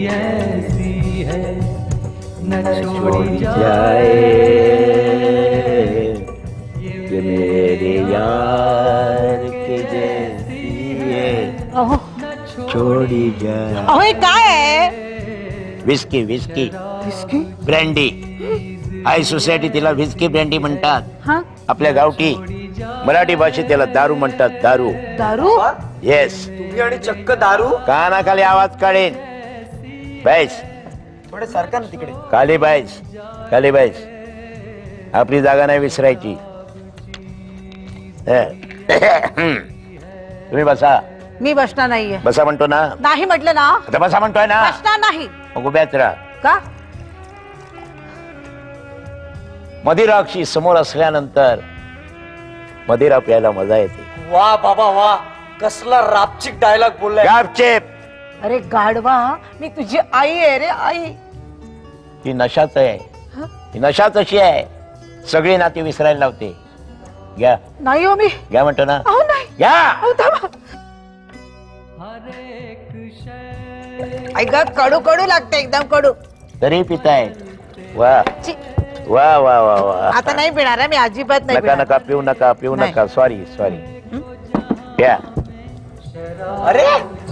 ऐसी है न छोड़ी जाए ये मेरे यार की जैसी है छोड़ी जाए। अहो हे काय आहे? Whisky whisky whisky brandy high society तिला विस्की ब्रँडी म्हणतात. हा आपल्या गावठी मराठी भाषेत त्याला दारू म्हणतात. दारू दारू येस. तुम्ही आणि चक्क दारू. कानाखाली आवाज काढेन. बैस थोडे सारखा ना तिकडे. खाली बैस खाली बैस. आपली जागा नाही विसरायची. तुम्ही बसा. मी बसणार नाहीये. बसा म्हणतो ना. नाही म्हटलं ना. आता बसा म्हणतोय ना. बसणार नाही. मग उभ्याच राहा. का? मदिराक्षी समोर असल्यानंतर मदिरा प्यायला मजा येते. वा बाबा वा, कसला रापचिक डायलॉग बोललाय. गापचेप. अरे गाढवा, मी तुझी आई आहे रे आई. ती नशाच आहे. ती नशाच अशी आहे सगळी नाती विसरायला लावते. घ्या. नाही हो मी. घ्या म्हणतो ना. अहो नाही. घ्या. अहो थांबा. ऐका कडू कडू लागते एकदम कडू. तरी पिताय. वा छी. वा वा वा वा. आता नाही पिणार आहे मी अजिबात नाही नका पिणार. नका पिऊ नका पिऊ नाही. नका. Sorry sorry. घ्या. अरे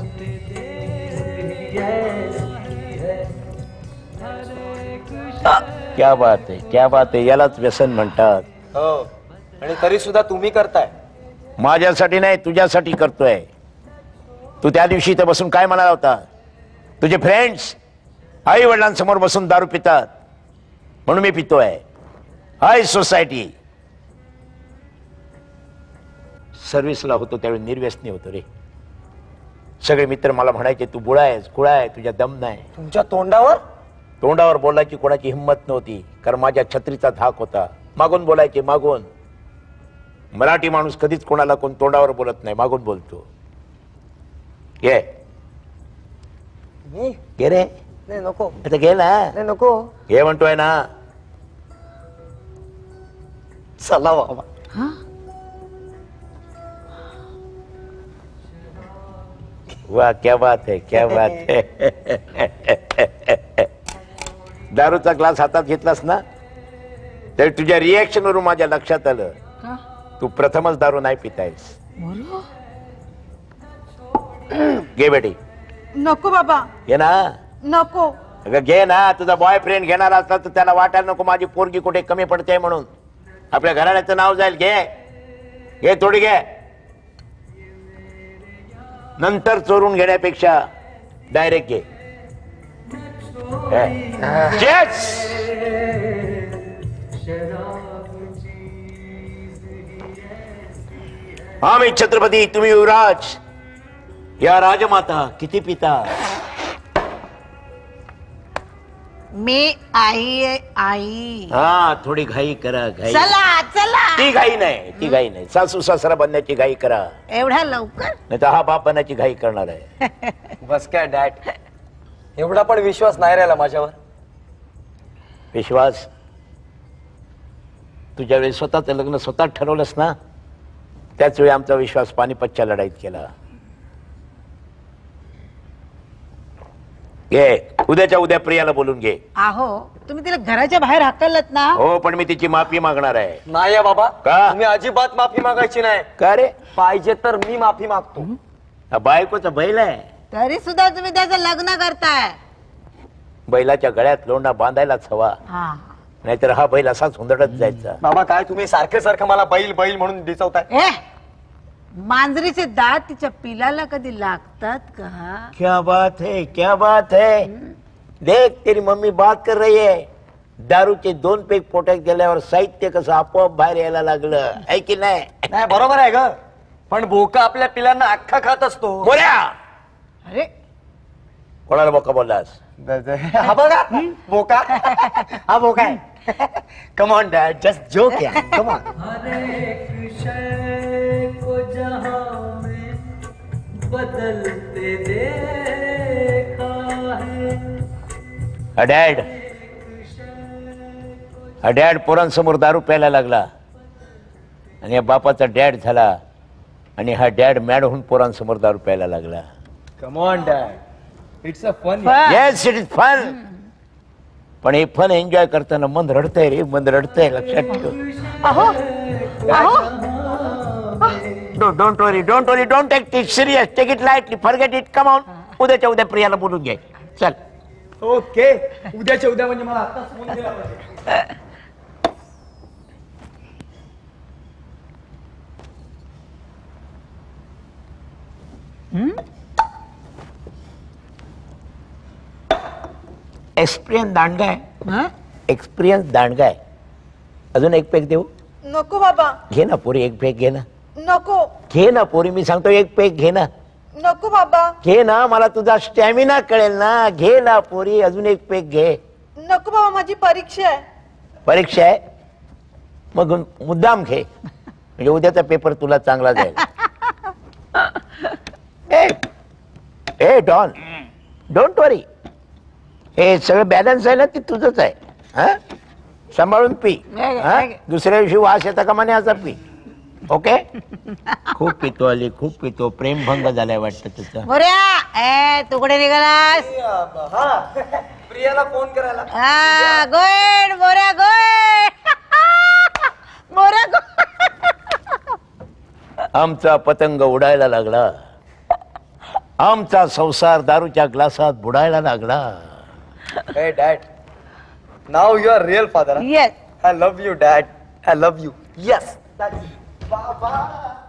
क्या बात आहे क्या बात आहे. यालाच व्यसन म्हणतात. हो, आणि तरी सुद्धा तुम्ही करताय. माझ्यासाठी नाही तुझ्यासाठी करतोय. तू त्या दिवशी इथे बसून काय म्हणाला होता. तुझे फ्रेंड्स आई वडिलांसमोर बसून दारू पितात म्हणून मी पितोय. हाय सोसायटी. सर्व्हिसला होतो त्यावेळी निर्व्यसनी होतो रे. सगळे मित्र मला म्हणायचे तू बुळा आहेस कुळा आहे तुझ्या दम नाही. तुमच्या तोंडावर बोलायची कोणाची हिंमत नव्हती कारण माझ्या छत्रीचा धाक होता. मागून बोलायचे मागून. मराठी माणूस कधीच कोणाला कोण तोंडावर बोलत नाही मागून बोलतो. घे घे रे. नाही नको. आता घे ना. नाही नको. घे म्हणतोय ना. चला बाबा. वाह क्या बात है क्या बात है. दारूचा ग्लास हातात घेतलास ना तर तुझ्या रिएक्शन वरून माझ्या लक्षात आलं तू प्रथमच दारू नाही पितायस. घे बेटी. नको बाबा. घे ना. नको. अगं घे ना. तुझा बॉयफ्रेंड घेणार असला तर त्याला वाटायला नको माझी पोरगी कुठे कमी पडते म्हणून. आपल्या घराण्याचं नाव जाईल. घे घे थोडी घे. नंतर चोरून घेण्यापेक्षा डायरेक्ट घे. आम्ही छत्रपती तुम्ही युवराज या राजमाता किती पिता. मी आई आहे आई. हा थोडी घाई करा. घाई. चला चला. ती घाई नाही ती घाई नाही. सासू सासरा बनण्याची घाई करा एवढ्या लवकर. नाही तर हा बाप बनण्याची घाई करणार आहे. बस काय डॅड, एवढा पण विश्वास नाही राहिला माझ्यावर. विश्वास तुझ्या वेळी स्वतःचं लग्न स्वतः ठरवलंस ना त्याच वेळी आमचा विश्वास पानिपतच्या लढाईत केला. घे उद्याच्या उद्या प्रियाला बोलून घे. आहो तुम्ही तिला घराच्या बाहेर हाकलत ना. हो पण मी तिची माफी मागणार आहे. नाही बाबा. का? तुम्ही अजिबात माफी मागायची नाही. का रे. पाहिजे तर मी माफी मागतो. हा बायकोचा बैल आहे. तरी सुद्धा तुम्ही त्याचं लग्न करताय. बैलाच्या गळ्यात लोंढा बांधायलाच हवा हा. नाहीतर हा बैल असाच हुंदडत जायचा. बाबा काय तुम्ही सारखे सारखं मला बैल बैल म्हणून दिसवताय. ए मांजरीचे दात तिच्या पिलाला कधी लागतात का. क्या बात है क्या बात है. देख तेरी मम्मी बात कर रही है. दारूचे 2 पेग पोटात गेल्यावर साहित्य कसं आपोआप बाहेर यायला लागलं आहे की नाही. नाही बरोबर आहे ग, पण बोका आपल्या पिलांना अख्खा खात असतो. बोल्या. अरे कोणाला बोका बोललास. हा बघा बोका. हा बोका आहे. Come on dad just joke या. Come on. बदलते देखा है. डॅड पोरांसमोर दारू प्यायला लागला आणि या बापाचा डॅड झाला आणि हा डॅड मॅड होऊन पोरांसमोर दारू प्यायला लागला. Come on dad. It's a fun Fun. Yes it is fun. पण हे फन एन्जॉय करताना मन रडतंय रे, मन रडतंय, लक्षात ठेव. अहो अहो don't worry, don't take it serious, take it lightly, forget it. Come on, उद्याच्या उद्या प्रियाला बोलून घे. चल. ओके, उद्याच्या उद्या म्हणजे मला आताच फोन केला पाहिजे. एक्सपिरियन्स दांडगा आहे, हं? एक्सपिरियन्स दांडगा आहे. अजून एक पेक देऊ? नको बाबा, घे ना पोरी, एक पेक घे ना. नको घे ना पोरी, मी सांगतो एक पेक घे ना. नको बाबा, घे ना, मला तुझा स्टॅमिना कळेल ना. घे ना पोरी, अजून एक पेक घे. नको बाबा, माझी परीक्षा आहे. परीक्षा आहे मग मुद्दाम घे, म्हणजे उद्याचा पेपर तुला चांगला जाईल. ए डॉन, डोंट वरी, हे सगळं बॅलन्स आहे ना, ते तुझंच आहे. हा, सांभाळून पी. हा? दुसऱ्या दिवशी वास येता का म्हणे असा पी. ओके. खूप पितो आली, खूप पितो, प्रेमभंग झालाय वाटतं त्याचा. मोऱ्या ए तू कुठे निघालास? हा, प्रियाला फोन करायला. हा गोड मोऱ्या गोड मोऱ्या गोड. आमचा पतंग उडायला लागला, आमचा संसार दारूच्या ग्लासात बुडायला लागला. Hey dad, now you are real father. Huh? Yes. I love you dad. I love you. Yes. That's it. Baba.